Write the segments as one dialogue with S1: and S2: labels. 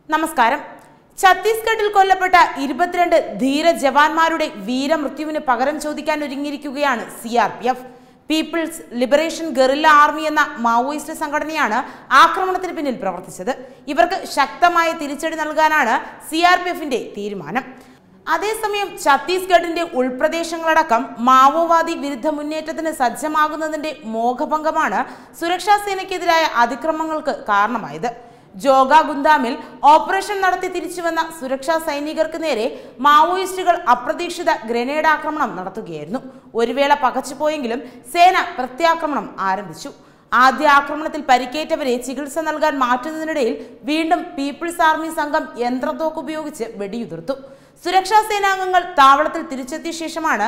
S1: നമസ്കാരം. ഛത്തീസ്ഗഡിൽ കൊല്ലപ്പെട്ട 22 ധീര ജവാന്മാരുടെ വീരമൃത്യുവിന് പകരം ചോദിക്കാൻ ഒരുങ്ങിയിരിക്കുകയാണ് CRPF. People's liberation guerrilla army എന്ന മാവോയിസ്റ്റ് സംഘടനയാണ് ആക്രമണത്തിന് പിന്നിൽ പ്രവർത്തിച്ചത്. ഇവർക്ക് ശക്തമായ തിരിച്ചടി നൽകാനാണ് CRPFന്റെ തീരുമാനം. അതേസമയം ഛത്തീസ്ഗഡിന്റെ ഉൾപ്രദേശങ്ങളടക്കം മാവോവാദി വിരുദ്ധ മുന്നേറ്റത്തിന് സജ്ജമാകുന്നതിന്റെ മോഹഭംഗമാണ് സുരക്ഷാ സേനയ്ക്കെതിരായ അതിക്രമങ്ങൾക്ക് കാരണമായത്. ജോഗ ഗുന്ദാമിൽ ഓപ്പറേഷൻ നടത്തി തിരിച്ചുവന്ന സുരക്ഷാ സൈനികർക്ക് നേരെ മാവോയിസ്റ്റുകൾ അപ്രതീക്ഷിത ഗ്രനേഡ് ആക്രമണം നടത്തുകയായിരുന്നു. ഒരു വേള പകച്ചുപോയെങ്കിലും സേന പ്രത്യാക്രമണം ആരംഭിച്ചു. ആദ്യ ആക്രമണത്തിൽ പരിക്കേറ്റവരെ ചികിത്സ നൽകാൻ മാറ്റുന്നതിനിടയിൽ വീണ്ടും പീപ്പിൾസ് ആർമി സംഘം യന്ത്രത്തോക്ക് ഉപയോഗിച്ച് വെടിയുതിർത്തു. സുരക്ഷാ സേനാംഗങ്ങൾ താവളത്തിൽ തിരിച്ചെത്തിയ ശേഷമാണ്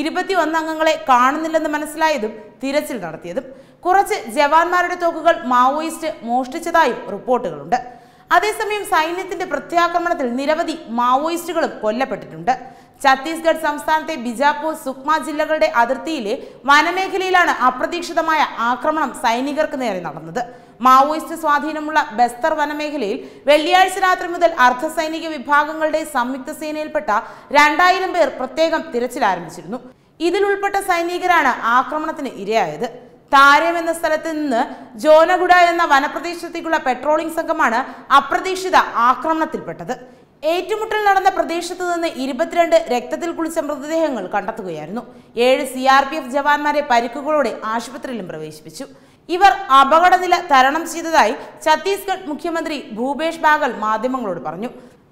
S1: 21 അംഗങ്ങളെ കാണുന്നില്ലെന്ന് മനസ്സിലായതും തിരച്ചിൽ നടത്തിയതും. കുറച്ച് ജവാന്മാരുടെ തോക്കുകൾ മാവോയിസ്റ്റ് മോഷ്ടിച്ചതായും റിപ്പോർട്ടുകളുണ്ട്. അതേസമയം സൈന്യത്തിന്റെ പ്രത്യാക്രമണത്തിൽ നിരവധി മാവോയിസ്റ്റുകളും കൊല്ലപ്പെട്ടിട്ടുണ്ട്. ഛത്തീസ്ഗഡ് സംസ്ഥാനത്തെ ബിജാപൂർ, സുക്മ ജില്ലകളുടെ അതിർത്തിയിലെ വനമേഖലയിലാണ് അപ്രതീക്ഷിതമായ ആക്രമണം സൈനികർക്ക് നേരെ നടന്നത്. മാവോയിസ്റ്റ് സ്വാധീനമുള്ള ബസ്തർ വനമേഖലയിൽ വെള്ളിയാഴ്ച രാത്രി മുതൽ അർദ്ധസൈനിക വിഭാഗങ്ങളുടെ സംയുക്ത സേനയിൽപ്പെട്ട 2000 പേർ പ്രത്യേകം തിരച്ചിൽ ആരംഭിച്ചിരുന്നു. ഇതിലുൾപ്പെട്ട സൈനികരാണ് ആക്രമണത്തിന് ഇരയായത്. താരം എന്ന സ്ഥലത്ത് നിന്ന് ജോനഗുഡ എന്ന വനപ്രദേശത്തേക്കുള്ള പെട്രോളിംഗ് സംഘമാണ് അപ്രതീക്ഷിത ആക്രമണത്തിൽപ്പെട്ടത്. ഏറ്റുമുട്ടൽ നടന്ന പ്രദേശത്ത് നിന്ന് 22 രക്തത്തിൽ കുളിച്ച മൃതദേഹങ്ങൾ കണ്ടെത്തുകയായിരുന്നു. 7 CRPF ജവാന്മാരെ പരിക്കുകളോടെ ആശുപത്രിയിലും പ്രവേശിപ്പിച്ചു. ഇവർ അപകടനില തരണം ചെയ്തതായി ഛത്തീസ്ഗഡ് മുഖ്യമന്ത്രി ഭൂപേഷ് ബാഗൽ മാധ്യമങ്ങളോട് പറഞ്ഞു.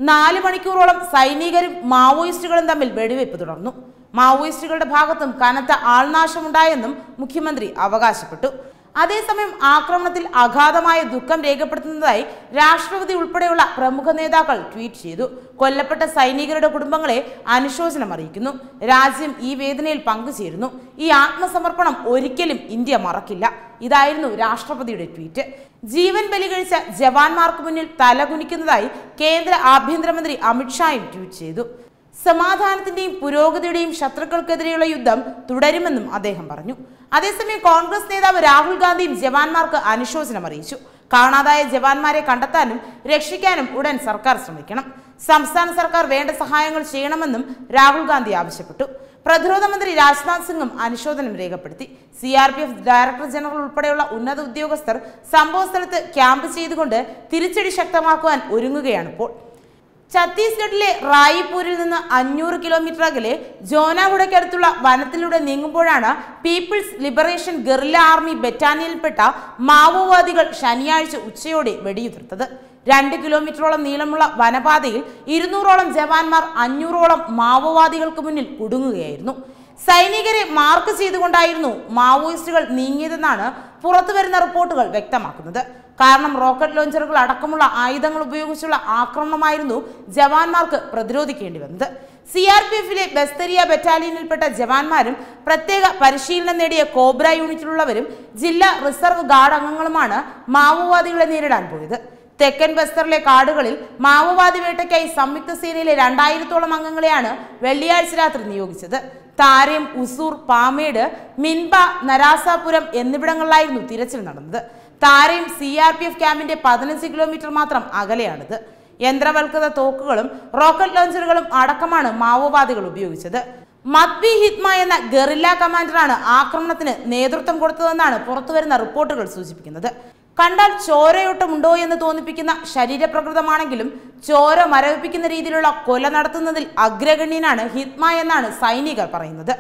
S1: 4 മണിക്കൂറോളം സൈനികരും മാവോയിസ്റ്റുകളും തമ്മിൽ വെടിവയ്പ് തുടർന്നു. മാവോയിസ്റ്റുകളുടെ ഭാഗത്തും കനത്ത ആൾനാശമുണ്ടായെന്നും മുഖ്യമന്ത്രി അവകാശപ്പെട്ടു. അതേസമയം ആക്രമണത്തിൽ അഗാധമായ ദുഃഖം രേഖപ്പെടുത്തുന്നതായി രാഷ്ട്രപതി ഉൾപ്പെടെയുള്ള പ്രമുഖ നേതാക്കൾ ട്വീറ്റ് ചെയ്തു. കൊല്ലപ്പെട്ട സൈനികരുടെ കുടുംബങ്ങളെ അനുശോചനം അറിയിക്കുന്നു. രാജ്യം ഈ വേദനയിൽ പങ്കുചേരുന്നു. ഈ ആത്മസമർപ്പണം ഒരിക്കലും ഇന്ത്യ മറക്കില്ല. ഇതായിരുന്നു രാഷ്ട്രപതിയുടെ ട്വീറ്റ്. ജീവൻ ബലികഴിച്ച ജവാന്മാർക്ക് മുന്നിൽ തലകുനിക്കുന്നതായി കേന്ദ്ര ആഭ്യന്തരമന്ത്രി അമിത്ഷായും ട്വീറ്റ് ചെയ്തു. സമാധാനത്തിന്റെയും പുരോഗതിയുടെയും ശത്രുക്കൾക്കെതിരെയുള്ള യുദ്ധം തുടരുമെന്നും അദ്ദേഹം പറഞ്ഞു. അതേസമയം കോൺഗ്രസ് നേതാവ് രാഹുൽ ഗാന്ധിയും ജവാന്മാർക്ക് അനുശോചനം അറിയിച്ചു. കാണാതായ ജവാന്മാരെ കണ്ടെത്താനും രക്ഷിക്കാനും ഉടൻ സർക്കാർ ശ്രമിക്കണം. സംസ്ഥാന സർക്കാർ വേണ്ട സഹായങ്ങൾ ചെയ്യണമെന്നും രാഹുൽ ഗാന്ധി ആവശ്യപ്പെട്ടു. പ്രതിരോധ മന്ത്രി രാജ്നാഥ് സിംഗും അനുശോചനം രേഖപ്പെടുത്തി. CRPF ഡയറക്ടർ ജനറൽ ഉൾപ്പെടെയുള്ള ഉന്നത ഉദ്യോഗസ്ഥർ സംഭവസ്ഥലത്ത് ക്യാമ്പ് ചെയ്തുകൊണ്ട് തിരിച്ചടി ശക്തമാക്കുവാൻ ഒരുങ്ങുകയാണിപ്പോൾ. ഛത്തീസ്ഗഡിലെ റായിപ്പൂരിൽ നിന്ന് 500 കിലോമീറ്റർ അകലെ ജോനാഗുഡയ്ക്കടുത്തുള്ള വനത്തിലൂടെ നീങ്ങുമ്പോഴാണ് പീപ്പിൾസ് ലിബറേഷൻ ഗറില്ല ആർമി ബറ്റാലിയനിൽപ്പെട്ട മാവോവാദികൾ ശനിയാഴ്ച ഉച്ചയോടെ വെടിയുതിർത്തത്. 2 കിലോമീറ്ററോളം നീളമുള്ള വനപാതയിൽ 200ഓളം ജവാന്മാർ 500ഓളം മാവോവാദികൾക്ക് മുന്നിൽ കുടുങ്ങുകയായിരുന്നു. സൈനികരെ മാർക്ക് ചെയ്തുകൊണ്ടായിരുന്നു മാവോയിസ്റ്റുകൾ നീങ്ങിയതെന്നാണ് പുറത്തുവരുന്ന റിപ്പോർട്ടുകൾ വ്യക്തമാക്കുന്നത്. കാരണം റോക്കറ്റ് ലോഞ്ചറുകൾ അടക്കമുള്ള ആയുധങ്ങൾ ഉപയോഗിച്ചുള്ള ആക്രമണമായിരുന്നു ജവാന്മാർക്ക് പ്രതിരോധിക്കേണ്ടി വന്നത്. CRPFിലെ ബസ്തരിയ ബറ്റാലിയനിൽപ്പെട്ട ജവാന്മാരും പ്രത്യേക പരിശീലനം നേടിയ കോബ്ര യൂണിറ്റിലുള്ളവരും ജില്ലാ റിസർവ് ഗാർഡ് അംഗങ്ങളുമാണ് മാവോവാദികളെ നേരിടാൻ പോയത്. തെക്കൻ ബസ്തറിലെ കാടുകളിൽ മാവോവാദി വേട്ടയ്ക്കായി സംയുക്ത സേനയിലെ 2000ഓളം അംഗങ്ങളെയാണ് വെള്ളിയാഴ്ച രാത്രി നിയോഗിച്ചത്. താരം, ഉസൂർ, പാമേഡ്, മിൻബ, നരാസാപുരം എന്നിവിടങ്ങളിലായിരുന്നു തിരച്ചിൽ നടന്നത്. താരം CRPF ക്യാമ്പിന്റെ 15 കിലോമീറ്റർ മാത്രം അകലെയാണിത്. യന്ത്രവൽകൃത തോക്കുകളും റോക്കറ്റ് ലോഞ്ചറുകളും അടക്കമാണ് മാവോവാദികൾ ഉപയോഗിച്ചത്. മത്ബി ഹിത്മ എന്ന ഗറില്ല കമാൻഡറാണ് ആക്രമണത്തിന് നേതൃത്വം കൊടുത്തതെന്നാണ് പുറത്തുവരുന്ന റിപ്പോർട്ടുകൾ സൂചിപ്പിക്കുന്നത്. കണ്ടാൽ ചോരയോട്ടമുണ്ടോ എന്ന് തോന്നിപ്പിക്കുന്ന ശരീരപ്രകൃതമാണെങ്കിലും ചോര മരവിപ്പിക്കുന്ന രീതിയിലുള്ള കൊല നടത്തുന്നതിൽ അഗ്രഗണ്യനാണ് ഹിത്മ എന്നാണ് സൈനികർ പറയുന്നത്.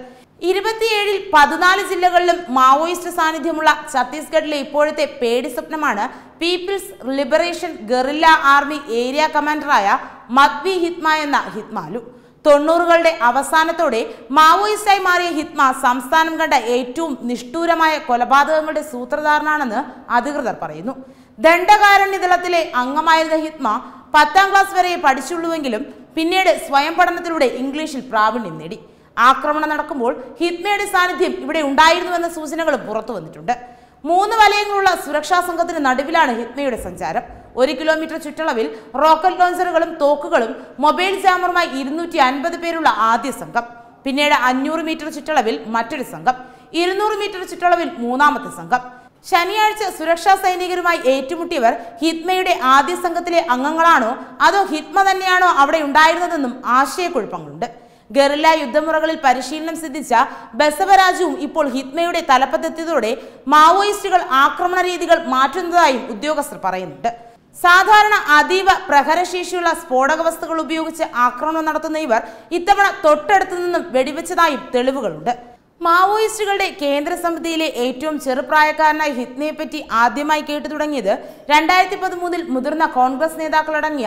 S1: 27ൽ 14 ജില്ലകളിലും മാവോയിസ്റ്റ് സാന്നിധ്യമുള്ള ഛത്തീസ്ഗഡിലെ ഇപ്പോഴത്തെ പേടി സ്വപ്നമാണ് people's liberation guerrilla army area കമാൻഡറായ മത്ബി ഹിത്മ എന്ന ഹിത്മാലു. 90കളുടെ അവസാനത്തോടെ മാവോയിസ്റ്റായി മാറിയ ഹിത്മ സംസ്ഥാനം കണ്ട ഏറ്റവും നിഷ്ഠൂരമായ കൊലപാതകങ്ങളുടെ സൂത്രധാരനാണെന്ന് അധികൃതർ പറയുന്നു. ദണ്ഡകാരണ്യ ദളത്തിലെ അംഗമായിരുന്ന ഹിത്മ 10ാം ക്ലാസ് വരെ പഠിച്ചുള്ളൂവെങ്കിലും പിന്നീട് സ്വയം പഠനത്തിലൂടെ ഇംഗ്ലീഷിൽ പ്രാവീണ്യം നേടി. ആക്രമണം നടക്കുമ്പോൾ ഹിത്മയുടെ സാന്നിധ്യം ഇവിടെ ഉണ്ടായിരുന്നുവെന്ന സൂചനകളും പുറത്തു വന്നിട്ടുണ്ട്. 3 വലയങ്ങളുള്ള സുരക്ഷാ സംഘത്തിന് നടുവിലാണ് ഹിത്മയുടെ സഞ്ചാരം. 1 കിലോമീറ്റർ ചുറ്റളവിൽ റോക്കറ്റ് ലോഞ്ചറുകളും തോക്കുകളും മൊബൈൽ ജാമറുമായി 250 പേരുള്ള ആദ്യ സംഘം. പിന്നീട് 500 മീറ്റർ ചുറ്റളവിൽ മറ്റൊരു സംഘം, 200 മീറ്റർ ചുറ്റളവിൽ മൂന്നാമത്തെ സംഘം. ശനിയാഴ്ച സുരക്ഷാ സൈനികരുമായി ഏറ്റുമുട്ടിയവർ ഹിത്മയുടെ ആദ്യ സംഘത്തിലെ അംഗങ്ങളാണോ അതോ ഹിത്മ തന്നെയാണോ അവിടെ ഉണ്ടായിരുന്നതെന്നും ആശയക്കുഴപ്പങ്ങളുണ്ട്. ഗറില്ല യുദ്ധമുറകളിൽ പരിശീലനം സിദ്ധിച്ച ബസവരാജുവും ഇപ്പോൾ ഹിത്മയുടെ തലപ്പത്തെത്തിയതോടെ മാവോയിസ്റ്റുകൾ ആക്രമണ രീതികൾ മാറ്റുന്നതായും ഉദ്യോഗസ്ഥർ പറയുന്നുണ്ട്. സാധാരണ അതീവ പ്രഹരശേഷിയുള്ള സ്ഫോടക വസ്തുക്കൾ ഉപയോഗിച്ച് ആക്രമണം നടത്തുന്ന ഇവർ ഇത്തവണ തൊട്ടടുത്തു നിന്നും വെടിവെച്ചതായും തെളിവുകളുണ്ട്. മാവോയിസ്റ്റുകളുടെ കേന്ദ്ര സമിതിയിലെ ഏറ്റവും ചെറുപ്രായക്കാരനായ ഹിത്മയെപ്പറ്റി ആദ്യമായി കേട്ടു തുടങ്ങിയത് 2013 മുതിർന്ന കോൺഗ്രസ് നേതാക്കളടങ്ങിയ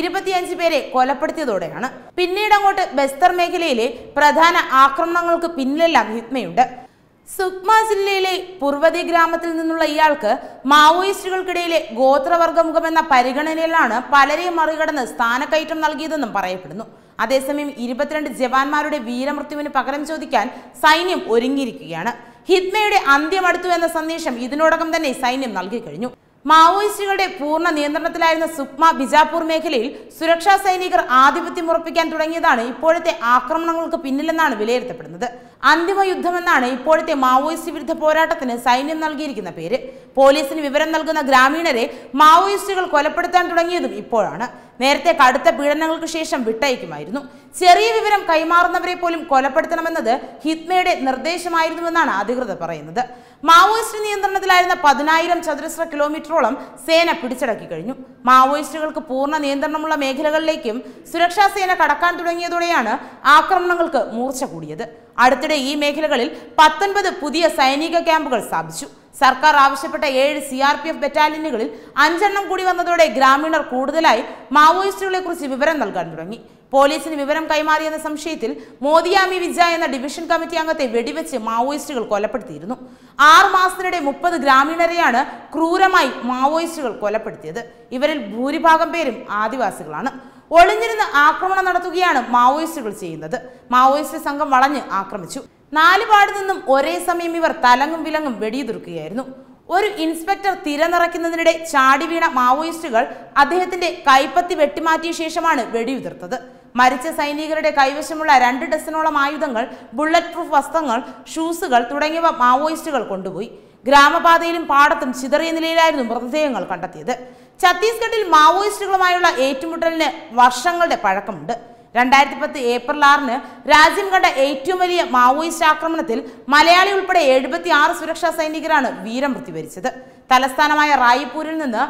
S1: 25 പേരെ കൊലപ്പെടുത്തിയതോടെയാണ്. പിന്നീട് അങ്ങോട്ട് ബസ്തർ മേഖലയിലെ പ്രധാന ആക്രമണങ്ങൾക്ക് പിന്നിലെല്ലാം ഹിത്മയുണ്ട്. സുക്മ ജില്ലയിലെ പുർവതി ഗ്രാമത്തിൽ നിന്നുള്ള ഇയാൾക്ക് മാവോയിസ്റ്റുകൾക്കിടയിലെ ഗോത്രവർഗമുഖം എന്ന പരിഗണനയിലാണ് പലരെയും മറികടന്ന് സ്ഥാനക്കയറ്റം നൽകിയതെന്നും പറയപ്പെടുന്നു. അതേസമയം 22 ജവാന്മാരുടെ വീരമൃത്യുവിന് പകരം ചോദിക്കാൻ സൈന്യം ഒരുങ്ങിയിരിക്കുകയാണ്. ഹിത്മയുടെ അന്ത്യം അടുത്തു എന്ന സന്ദേശം ഇതിനോടകം തന്നെ സൈന്യം നൽകി കഴിഞ്ഞു. മാവോയിസ്റ്റുകളുടെ പൂർണ്ണ നിയന്ത്രണത്തിലായിരുന്ന സുക്മ ബിജാപൂർ മേഖലയിൽ സുരക്ഷാ സൈനികർ ആധിപത്യം ഉറപ്പിക്കാൻ തുടങ്ങിയതാണ് ഇപ്പോഴത്തെ ആക്രമണങ്ങൾക്ക് പിന്നിലെന്നാണ് വിലയിരുത്തപ്പെടുന്നത്. അന്തിമ യുദ്ധമെന്നാണ് ഇപ്പോഴത്തെ മാവോയിസ്റ്റ് വിരുദ്ധ പോരാട്ടത്തിന് സൈന്യം നൽകിയിരിക്കുന്ന പേര്. പോലീസിന് വിവരം നൽകുന്ന ഗ്രാമീണരെ മാവോയിസ്റ്റുകൾ കൊലപ്പെടുത്താൻ തുടങ്ങിയതും ഇപ്പോഴാണ്. നേരത്തെ കടുത്ത പീഡനങ്ങൾക്ക് ശേഷം വിട്ടയക്കുമായിരുന്നു. ചെറിയ വിവരം കൈമാറുന്നവരെ പോലും കൊലപ്പെടുത്തണമെന്നത് ഹിത്മയുടെ നിർദ്ദേശമായിരുന്നുവെന്നാണ് അധികൃതർ പറയുന്നത്. മാവോയിസ്റ്റ് നിയന്ത്രണത്തിലായിരുന്ന 10,000 ചതുരശ്ര കിലോമീറ്ററോളം സേന പിടിച്ചടക്കി കഴിഞ്ഞു. മാവോയിസ്റ്റുകൾക്ക് പൂർണ്ണ നിയന്ത്രണമുള്ള മേഖലകളിലേക്കും സുരക്ഷാ സേന കടക്കാൻ തുടങ്ങിയതോടെയാണ് ആക്രമണങ്ങൾക്ക് മൂർച്ച കൂടിയത്. അടുത്തിടെ ഈ മേഖലകളിൽ 19 പുതിയ സൈനിക ക്യാമ്പുകൾ സ്ഥാപിച്ചു. സർക്കാർ ആവശ്യപ്പെട്ട 7 CRPF ബറ്റാലിയനുകളിൽ 5 എണ്ണം കൂടി വന്നതോടെ ഗ്രാമീണർ കൂടുതലായി മാവോയിസ്റ്റുകളെ കുറിച്ച് വിവരം നൽകാൻ തുടങ്ങി. പോലീസിന് വിവരം കൈമാറിയെന്ന സംശയത്തിൽ മോദിയാമി വിജ എന്ന ഡിവിഷൻ കമ്മിറ്റി അംഗത്തെ വെടിവെച്ച് മാവോയിസ്റ്റുകൾ കൊലപ്പെടുത്തിയിരുന്നു. 6 മാസത്തിനിടെ 30 ഗ്രാമീണരെയാണ് ക്രൂരമായി മാവോയിസ്റ്റുകൾ കൊലപ്പെടുത്തിയത്. ഇവരിൽ ഭൂരിഭാഗം പേരും ആദിവാസികളാണ്. ഒളിഞ്ഞിരുന്ന് ആക്രമണം നടത്തുകയാണ് മാവോയിസ്റ്റുകൾ ചെയ്യുന്നത്. മാവോയിസ്റ്റ് സംഘം വളഞ്ഞ് ആക്രമിച്ചു. 4 പാടിൽ നിന്നും ഒരേ സമയം ഇവർ തലങ്ങും വിലങ്ങും വെടിയുതിർക്കുകയായിരുന്നു. ഒരു ഇൻസ്പെക്ടർ തിരനിറയ്ക്കുന്നതിനിടെ ചാടി വീണ മാവോയിസ്റ്റുകൾ അദ്ദേഹത്തിന്റെ കൈപ്പത്തി വെട്ടിമാറ്റിയ ശേഷമാണ് വെടിയുതിർത്തത്. മരിച്ച സൈനികരുടെ കൈവശമുള്ള 2 ഡസനോളം ആയുധങ്ങൾ, ബുള്ളറ്റ് പ്രൂഫ് വസ്ത്രങ്ങൾ, ഷൂസുകൾ തുടങ്ങിയവ മാവോയിസ്റ്റുകൾ കൊണ്ടുപോയി. ഗ്രാമപാതയിലും പാടത്തും ചിതറിയ നിലയിലായിരുന്നു മൃതദേഹങ്ങൾ കണ്ടെത്തിയത്. ഛത്തീസ്ഗഡിൽ മാവോയിസ്റ്റുകളുമായുള്ള ഏറ്റുമുട്ടലിന് വർഷങ്ങളുടെ പഴക്കമുണ്ട്. 2010 ഏപ്രിൽ 6 രാജ്യം കണ്ട ഏറ്റവും വലിയ മാവോയിസ്റ്റ് ആക്രമണത്തിൽ മലയാളി ഉൾപ്പെടെ 76 സുരക്ഷാ സൈനികരാണ് വീരമൃത്യു വരിച്ചത്. തലസ്ഥാനമായ റായ്പൂരിൽ നിന്ന്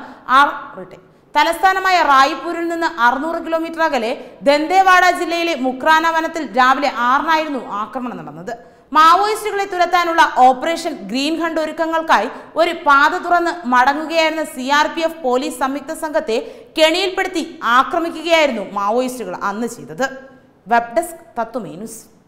S1: 600 കിലോമീറ്റർ അകലെ ദന്തേവാഡ ജില്ലയിലെ മുക്രാന വനത്തിൽ രാവിലെ 6-നായിരുന്നു ആക്രമണം നടന്നത്. മാവോയിസ്റ്റുകളെ തുരത്താനുള്ള ഓപ്പറേഷൻ ഗ്രീൻ ഹണ്ട് ഒരുക്കങ്ങൾക്കായി ഒരു പാത തുറന്ന് മടങ്ങുകയായിരുന്ന CRPF പോലീസ് സംയുക്ത സംഘത്തെ കെണിയിൽപ്പെടുത്തി ആക്രമിക്കുകയായിരുന്നു മാവോയിസ്റ്റുകൾ അന്ന് ചെയ്തത്. Web desk Tatwamayi news.